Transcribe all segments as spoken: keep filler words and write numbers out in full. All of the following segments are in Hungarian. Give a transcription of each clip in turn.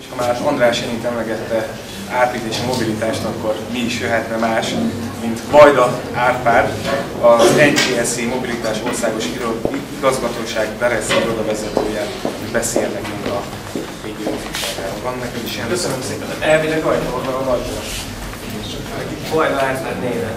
És ha már András Jenit emlegette április mobilitást, akkor mi is jöhetne más, mint Vajda Árpád, az en té es zé Mobilitás Országos Igazgatóság Bereszi irodavezetője, hogy beszél nekünk a régiófiságáról. Van neked is ilyen? Köszönöm szépen. Elvileg rajta van a Vajda. Vajda Árpád néven.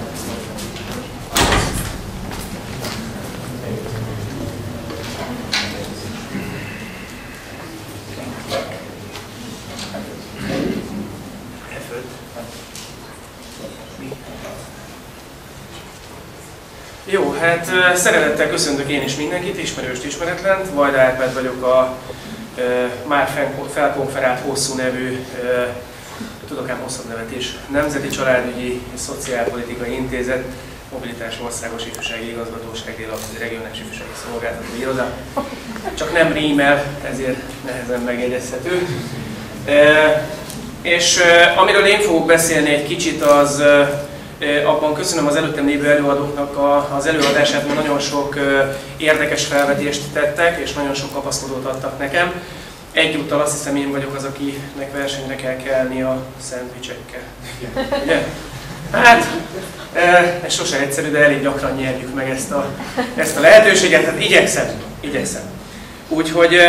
Jó, hát szeretettel köszöntök én is mindenkit, ismerőst, ismeretlent. Vajda Árpád vagyok, a e, már felkonferált hosszú nevű, e, tudok ám hosszabb nevet is, Nemzeti Családügyi és Szociálpolitikai Intézet, Mobilitás Országos Ifjúsági Igazgatóság, Dél-Afrikai Regionális Ifjúsági Szolgáltató Iroda. Csak nem rímel, ezért nehezen megjegyezhető. E, és e, amiről én fogok beszélni egy kicsit, az abban köszönöm az előttem lévő előadóknak az előadását, mert nagyon sok érdekes felvetést tettek, és nagyon sok kapaszkodót adtak nekem. Egyúttal azt hiszem, én vagyok az, akinek versenyre kell kelni a szendvicsekkel. Ugye? Hát, ez sose egyszerű, de elég gyakran nyerjük meg ezt a, ezt a lehetőséget, tehát igyekszem. igyekszem. Úgyhogy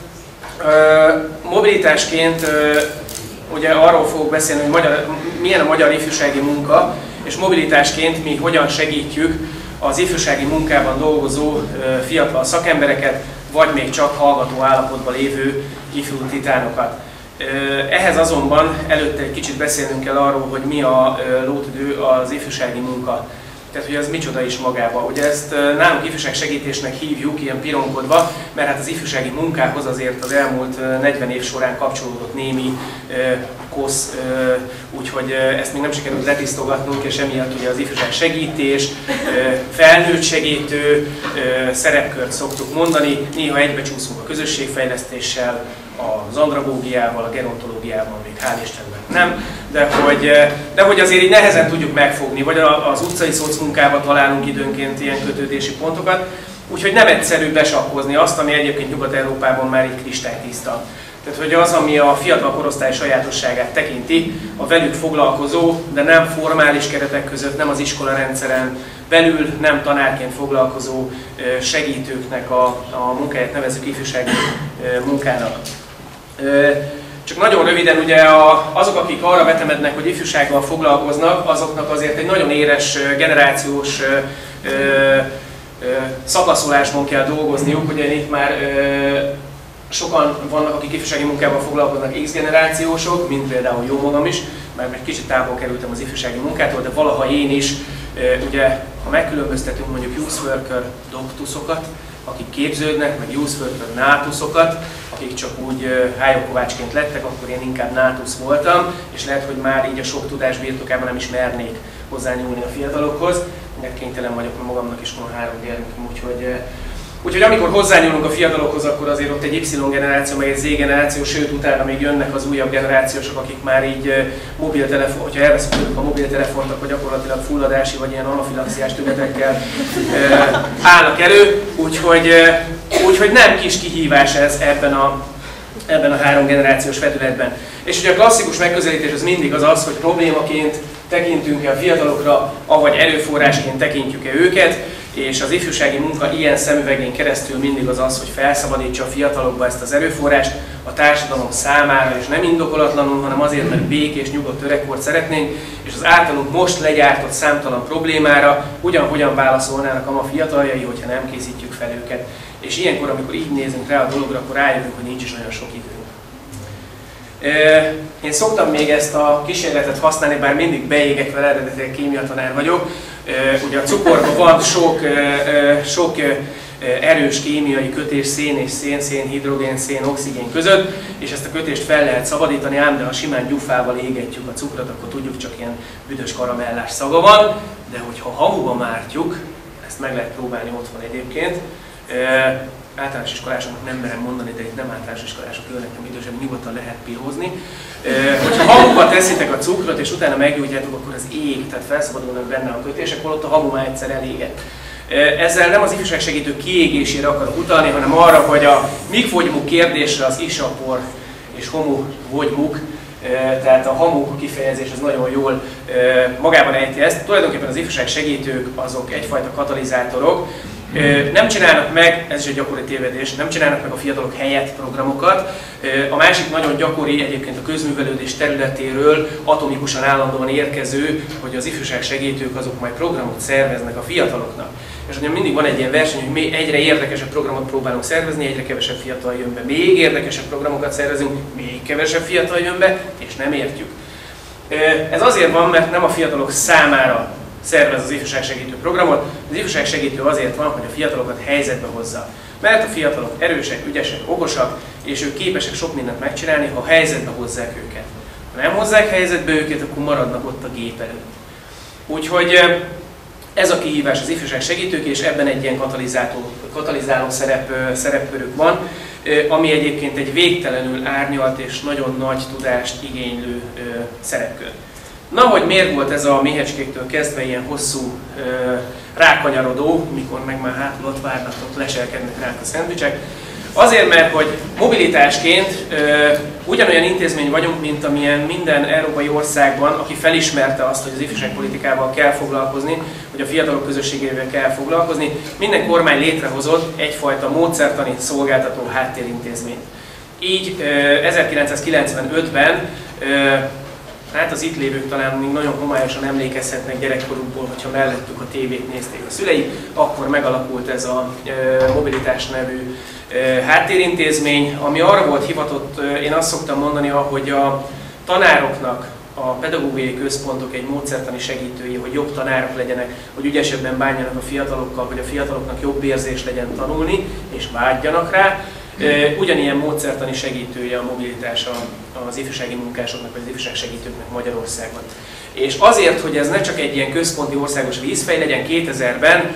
mobilitásként ugye arról fogok beszélni, hogy magyar, milyen a magyar ifjúsági munka, és mobilitásként mi hogyan segítjük az ifjúsági munkában dolgozó fiatal szakembereket, vagy még csak hallgató állapotban lévő ifjú titánokat. Ehhez azonban előtte egy kicsit beszélnünk kell arról, hogy mi a lótüdő az ifjúsági munka. Tehát, hogy ez micsoda is magában. Ugye ezt nálunk ifjúságsegítésnek hívjuk, ilyen pironkodva, mert hát az ifjúsági munkához azért az elmúlt negyven év során kapcsolódott némi kosz, úgyhogy ezt még nem sikerült letisztogatnunk, és emiatt ugye az ifjúságsegítés, felnőtt segítő szerepkört szoktuk mondani, néha egybecsúszunk a közösségfejlesztéssel, az andragógiával, a gerontológiával, még hál' Istennek nem, de hogy, de hogy azért így nehezen tudjuk megfogni, vagy az utcai szocmunkában találunk időnként ilyen kötődési pontokat, úgyhogy nem egyszerű besakkozni azt, ami egyébként Nyugat-Európában már így kristálytiszta. Tehát, hogy az, ami a fiatal korosztály sajátosságát tekinti, a velük foglalkozó, de nem formális keretek között, nem az iskolarendszeren belül, nem tanárként foglalkozó segítőknek a, a munkáját nevezzük ifjúsági munkának. Csak nagyon röviden, ugye azok, akik arra vetemednek, hogy ifjúsággal foglalkoznak, azoknak azért egy nagyon éres generációs szakaszolásban kell dolgozniuk, ugye itt már sokan vannak, akik ifjúsági munkával foglalkoznak X-generációsok, mint például jó magam is, mert egy kicsit távol kerültem az ifjúsági munkától, de valaha én is, ugye, ha megkülönböztetünk mondjuk youth worker doktuszokat, akik képződnek, meg youth worker nátuszokat, akik csak úgy hályogkovácsként lettek, akkor én inkább nátusz voltam, és lehet, hogy már így a sok tudás birtokában nem is mernék hozzányúlni a fiatalokhoz, mert kénytelen vagyok, mert magamnak is van három gyermekem, úgyhogy Úgyhogy amikor hozzányúlunk a fiatalokhoz, akkor azért ott egy Y-generáció, meg egy Z-generáció, sőt utána még jönnek az újabb generációsok, akik már így mobiltelefon, hogyha elveszünk tőlük a mobiltelefont, akkor gyakorlatilag fulladási vagy ilyen anafilaxiás tünetekkel állnak elő. Úgyhogy, úgyhogy nem kis kihívás ez ebben a, ebben a három generációs vetületben. És ugye a klasszikus megközelítés az mindig az az, hogy problémaként tekintünk-e a fiatalokra, avagy erőforrásként tekintjük-e őket, és az ifjúsági munka ilyen szemüvegén keresztül mindig az az, hogy felszabadítsa a fiatalokba ezt az erőforrást a társadalom számára, és nem indokolatlanul, hanem azért, mert békés, nyugodt öregkort szeretnénk, és az általunk most legyártott számtalan problémára ugyan-hogyan válaszolnának a ma fiataljai, hogyha nem készítjük fel őket. És ilyenkor, amikor így nézünk rá a dologra, akkor rájövünk, hogy nincs is olyan sok időnk. Én szoktam még ezt a kísérletet használni, bár mindig beégek vele, eredetileg kémiatanár vagyok. Ugye a cukorban van sok, sok erős kémiai kötés szén és szén, szén, hidrogén, szén, oxigén között, és ezt a kötést fel lehet szabadítani, ám de ha simán gyufával égetjük a cukrot, akkor tudjuk, csak ilyen büdös karamellás szaga van, de hogyha hamuba mártjuk, ezt meg lehet próbálni otthon egyébként, általános iskolásoknak nem merem mondani, de itt nem általános iskolások jönnek, nem idősebb, nyugodtan lehet pilózni. Hogyha hamuba teszitek a cukrot, és utána meggyújtjátok, akkor az ég, tehát felszabadulnak benne a kötések, holott a hamu már egyszer elégett. Ezzel nem az ifjúságsegítő kiégésére akarok utalni, hanem arra, hogy a mikfogymú kérdésre az isapor és homo vagy muk, tehát a hamu kifejezés az nagyon jól magában ejti ezt. Tulajdonképpen az ifjúság segítők azok egyfajta katalizátorok. Nem csinálnak meg, ez is egy gyakori tévedés, nem csinálnak meg a fiatalok helyett programokat. A másik nagyon gyakori egyébként a közművelődés területéről atomikusan állandóan érkező, hogy az ifjúság segítők azok majd programot szerveznek a fiataloknak. És ugye mindig van egy ilyen verseny, hogy mi egyre érdekesebb programot próbálunk szervezni, egyre kevesebb fiatal jön be. Még érdekesebb programokat szervezünk, még kevesebb fiatal jön be, és nem értjük. Ez azért van, mert nem a fiatalok számára szervez az ifjúság segítő programot. Az ifjúság segítő azért van, hogy a fiatalokat helyzetbe hozza. Mert a fiatalok erősek, ügyesek, okosak, és ők képesek sok mindent megcsinálni, ha helyzetbe hozzák őket. Ha nem hozzák helyzetbe őket, akkor maradnak ott a gép előtt. Úgyhogy ez a kihívás az ifjúság segítők, és ebben egy ilyen katalizáló szerep, szerepkörük van, ami egyébként egy végtelenül árnyalt és nagyon nagy tudást igénylő szerepkör. Na, hogy miért volt ez a méhecskéktől kezdve ilyen hosszú ö, rákanyarodó, mikor meg már hátul ott várnak, ott leselkednek ránk a szendvicsek? Azért, mert hogy mobilitásként ö, ugyanolyan intézmény vagyunk, mint amilyen minden európai országban, aki felismerte azt, hogy az ifjúságpolitikával kell foglalkozni, hogy a fiatalok közösségével kell foglalkozni. Minden kormány létrehozott egyfajta módszertani szolgáltató háttérintézményt. Így ö, ezerkilencszázkilencvenötben ö, hát az itt lévők talán még nagyon homályosan emlékezhetnek gyerekkorukból, hogyha mellettük a tévét nézték a szülei, akkor megalakult ez a e, mobilitás nevű e, háttérintézmény, ami arra volt hivatott, e, én azt szoktam mondani, hogy a tanároknak a pedagógiai központok egy módszertani segítői, hogy jobb tanárok legyenek, hogy ügyesebben bánjanak a fiatalokkal, hogy a fiataloknak jobb érzés legyen tanulni, és vágyjanak rá. Ugyanilyen módszertani segítője a mobilitás az ifjúsági munkásoknak, vagy az ifjúság segítőknek Magyarországon. És azért, hogy ez ne csak egy ilyen központi országos vízfej legyen, kétezerben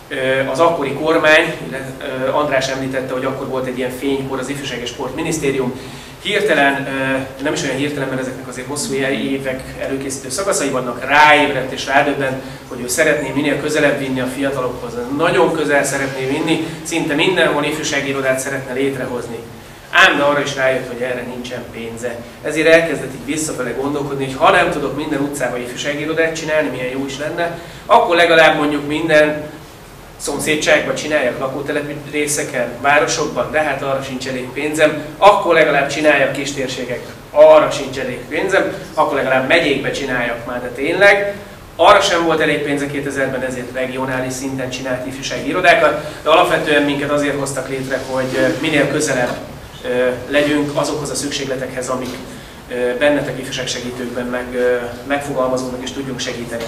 az akkori kormány, András említette, hogy akkor volt egy ilyen fénykor, az Ifjúság és Sportminisztérium, hirtelen, nem is olyan hirtelen, mert ezeknek azért hosszú évek előkészítő szakaszai vannak, ráébredt és rádöbbent, hogy ő szeretné minél közelebb vinni a fiatalokhoz. Nagyon közel szeretné vinni, szinte mindenhol ifjúsági irodát szeretne létrehozni. Ám de arra is rájött, hogy erre nincsen pénze. Ezért elkezdett így visszafele gondolkodni, hogy ha nem tudok minden utcába ifjúsági irodát csinálni, milyen jó is lenne, akkor legalább mondjuk minden szomszédságban csináljak lakótelepi részeken, városokban, de hát arra sincs elég pénzem, akkor legalább csináljak kistérségekben, arra sincs elég pénzem, akkor legalább megyékbe csináljak már, de tényleg. Arra sem volt elég pénze kétezerben, ezért regionális szinten csinált ifjúsági irodákat, de alapvetően minket azért hoztak létre, hogy minél közelebb legyünk azokhoz a szükségletekhez, amik bennetek ifjúság segítőkben meg, megfogalmazódnak és tudjunk segíteni.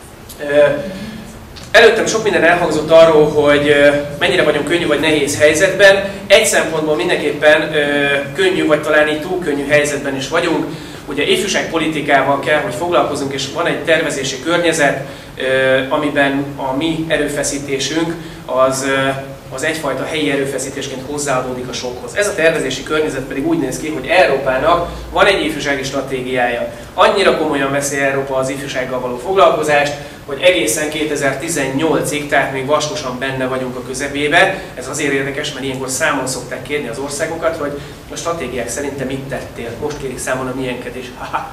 Előttem sok minden elhangzott arról, hogy mennyire vagyunk könnyű vagy nehéz helyzetben. Egy szempontból mindenképpen könnyű, vagy talán így túl könnyű helyzetben is vagyunk. Ugye ifjúságpolitikával kell, hogy foglalkozunk, és van egy tervezési környezet, amiben a mi erőfeszítésünk az, az egyfajta helyi erőfeszítésként hozzáadódik a sokhoz. Ez a tervezési környezet pedig úgy néz ki, hogy Európának van egy ifjúsági stratégiája. Annyira komolyan veszi Európa az ifjúsággal való foglalkozást, hogy egészen kétezer-tizennyolcig, tehát még vaskosan benne vagyunk a közepébe. Ez azért érdekes, mert ilyenkor számon szokták kérni az országokat, hogy a stratégiák szerint te mit tettél. Most kérik számon a miénket is.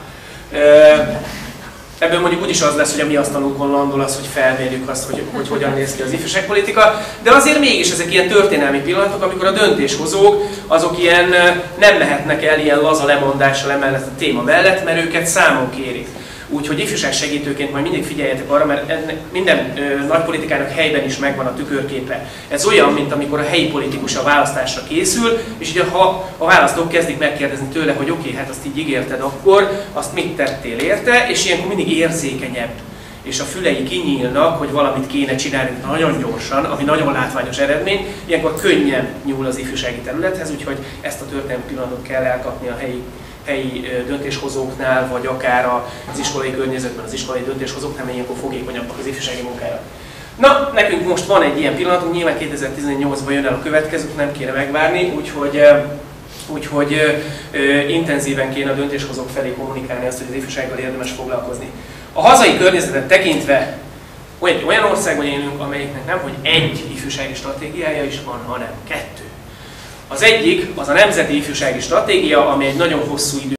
Ebből mondjuk úgyis az lesz, hogy a mi asztalunkon landol az, hogy felmérjük azt, hogy, hogy hogyan néz ki az ifjúságpolitika, de azért mégis ezek ilyen történelmi pillanatok, amikor a döntéshozók azok ilyen nem mehetnek el ilyen laza lemondással emellett a téma mellett, mert őket számon kérik. Úgyhogy ifjúság segítőként majd mindig figyeljetek arra, mert ennek minden ö, nagy politikának helyben is megvan a tükörképe. Ez olyan, mint amikor a helyi politikus a választásra készül, és ugye ha a választók kezdik megkérdezni tőle, hogy oké, okay, hát azt így ígérted akkor, azt mit tettél érte, és ilyenkor mindig érzékenyebb. És a fülei kinyílnak, hogy valamit kéne csinálni nagyon gyorsan, ami nagyon látványos eredmény, ilyenkor könnyen nyúl az ifjúsági területhez, úgyhogy ezt a történelmi pillanatot kell elkapni a helyi helyi döntéshozóknál, vagy akár az iskolai környezetben, az iskolai döntéshozóknál, mert ilyenkor fogékonyabbak az ifjúsági munkára. Na, nekünk most van egy ilyen pillanatunk, nyilván kétezer-tizennyolcban jön el a következő, nem kéne megvárni, úgyhogy, úgyhogy intenzíven kéne a döntéshozók felé kommunikálni azt, hogy az ifjúsággal érdemes foglalkozni. A hazai környezetet tekintve olyan országban élünk, amelyiknek nem, hogy egy ifjúsági stratégiája is van, hanem kettő. Az egyik az a Nemzeti Ifjúsági Stratégia, ami egy nagyon hosszú idő